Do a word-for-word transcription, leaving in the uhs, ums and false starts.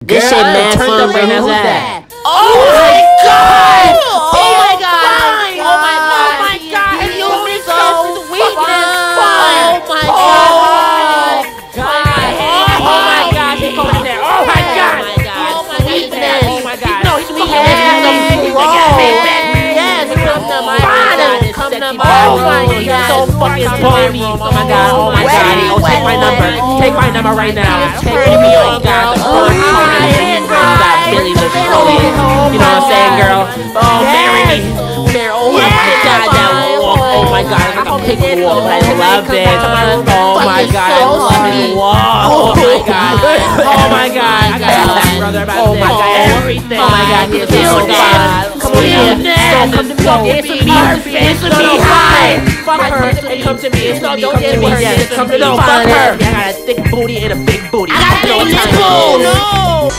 This shit mad fun right now. Who's that? Oh my god! Oh my god! Oh my god! Oh my god! And you mix up the weakness. Oh my god! Oh my god! He going there. Oh my god! Oh my god! Oh my god! No, he's weak. Yes, come to my body. Come to my Oh my god! So fucking bony. Oh my god! Oh my god! Oh, take my number. Take my number right now. Take me on, God. Oh my god! Billy the Trolley. You know what I'm saying, girl? Oh, marry me. Marry. Oh my god! That walk. Oh my god! It's like a pig walk. I love it. Oh my god! I love his walk. Oh my god! Oh my god! I got a brother about this. Oh my god! Everything. Oh my god! He's so god. Come on here. Come to me. It's me. It's me. Hi. Fuck her. It come to me. It's me. Come to me. Yes. Come to me. Fuck her. I got a thick booty and a big booty. I got a big booty. No.